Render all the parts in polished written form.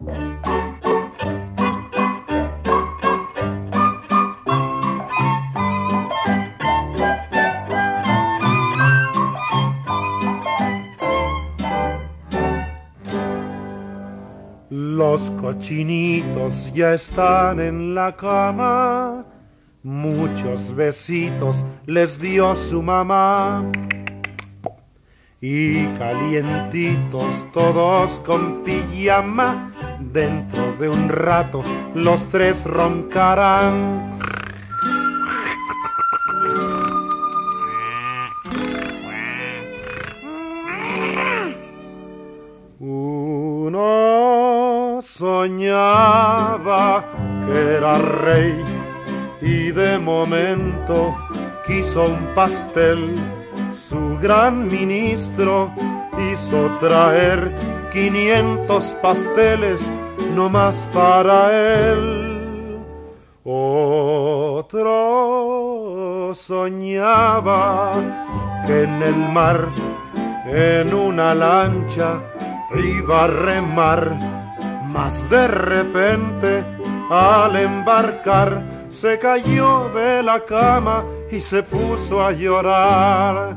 Los cochinitos ya están en la cama, muchos besitos les dio su mamá. Y calientitos todos con pijama, dentro de un rato los tres roncarán. Uno soñaba que era rey y de momento quiso un pastel. Su gran ministro hizo traer 500 pasteles nomás para él. Otro soñaba que en el mar, en una lancha, iba a remar, mas de repente al embarcar se cayó de la cama y se puso a llorar.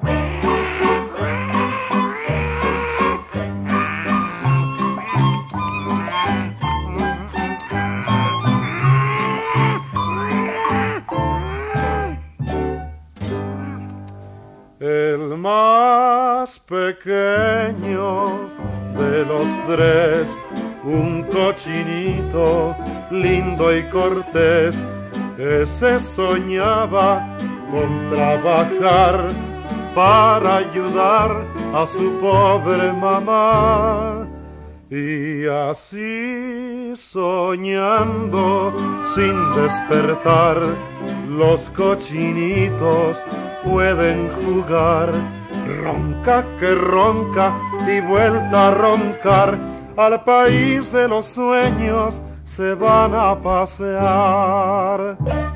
El más pequeño de los tres, un cochinito lindo y cortés, ese soñaba con trabajar para ayudar a su pobre mamá. Y así soñando sin despertar, los cochinitos pueden jugar. Ronca que ronca y vuelta a roncar, al país de los sueños se van a pasear.